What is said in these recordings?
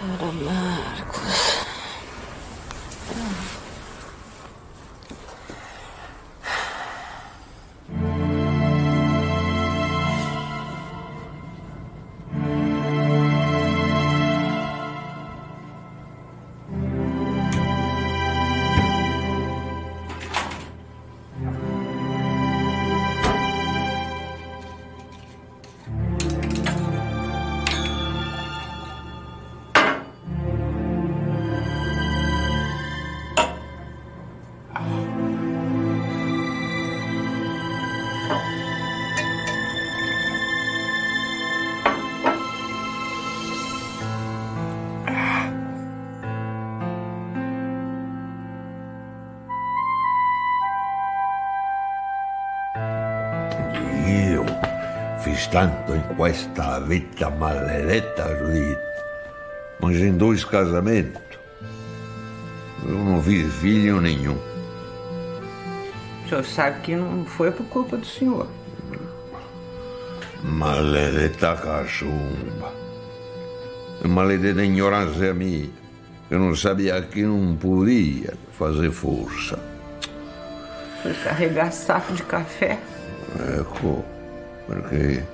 Era Marcos. Fiz tanto em questa vita maledetta, Judith. Mas em 2 casamentos eu não fiz filho nenhum. O senhor sabe que não foi por culpa do senhor. Maledetta cachumba. Maledetta ignorância minha. Eu não sabia que não podia fazer força. Foi carregar saco de café. Ecco, perché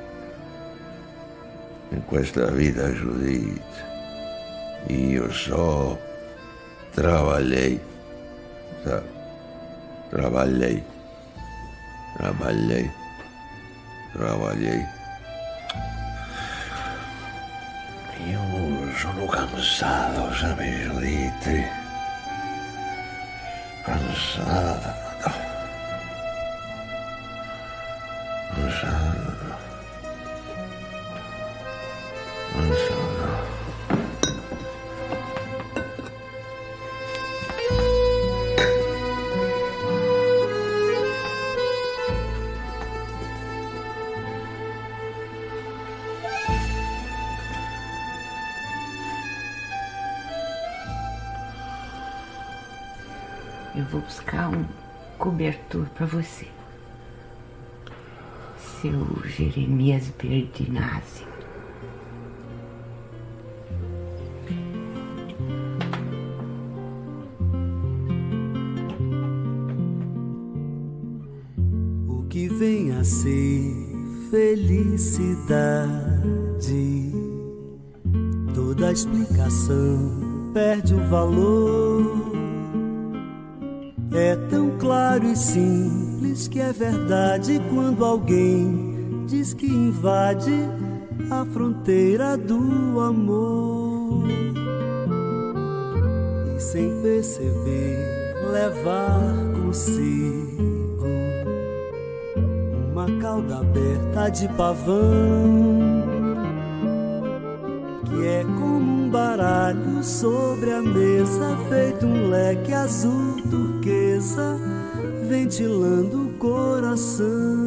in questa vita, Judith, io travagliai, travagliai. Io sono cansato, sabe, Judith? Cansato. Eu vou buscar um cobertor para você. Seu Jeremias Berdinazzi. O que vem a ser felicidade, toda explicação perde o valor. É tão claro e simples que é verdade quando alguém diz que invade a fronteira do amor e sem perceber levar consigo uma cauda aberta de pavão que é como um baralho sobre a mesa, feito um leque azul turquesa, ventilando o coração.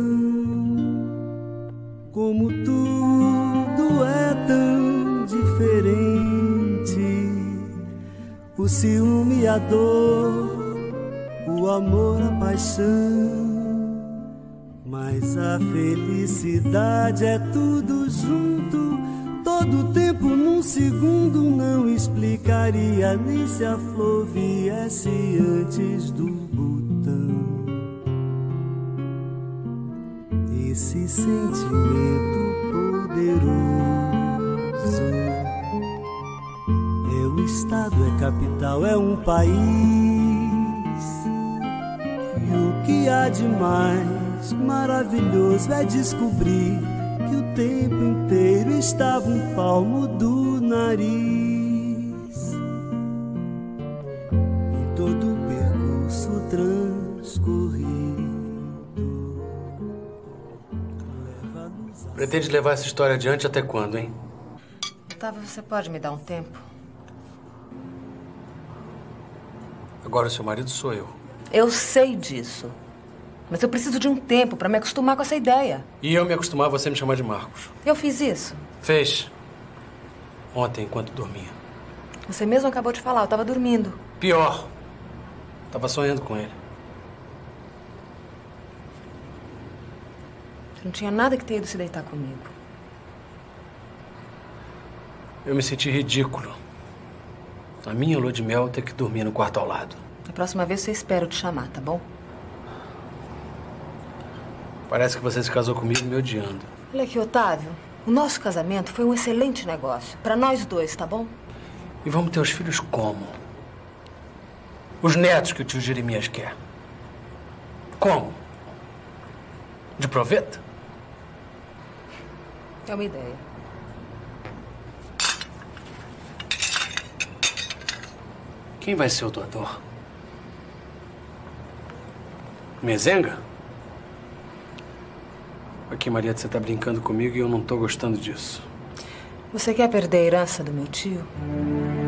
Como tudo é tão diferente, o ciúme e a dor, o amor, a paixão, mas a felicidade é tudo junto. Todo tempo num segundo não explicaria nem se a flor viesse antes do botão. Esse sentimento poderoso é o estado, é capital, é um país. E o que há de mais maravilhoso é descobrir que o tempo inteiro estava um palmo do nariz. E todo o percurso transcorrido leva-nos a... Pretende levar essa história adiante até quando, hein? Otávio, você pode me dar um tempo? Agora o seu marido sou eu. Eu sei disso. Mas eu preciso de um tempo para me acostumar com essa ideia. E eu me acostumar a você me chamar de Marcos. Eu fiz isso. Fez. Ontem, enquanto dormia. Você mesmo acabou de falar, eu estava dormindo. Pior. Tava sonhando com ele. Você não tinha nada que ter ido se deitar comigo. Eu me senti ridículo. A minha lua de mel ter que dormir no quarto ao lado. Da próxima vez você espera eu te chamar, tá bom? Parece que você se casou comigo me odiando. Olha aqui, Otávio. O nosso casamento foi um excelente negócio. Pra nós dois, tá bom? E vamos ter os filhos como? Os netos que o tio Jeremias quer. Como? De proveta? É uma ideia. Quem vai ser o doutor? Mezenga? Aqui, Maria, você tá brincando comigo e eu não tô gostando disso. Você quer perder a herança do meu tio?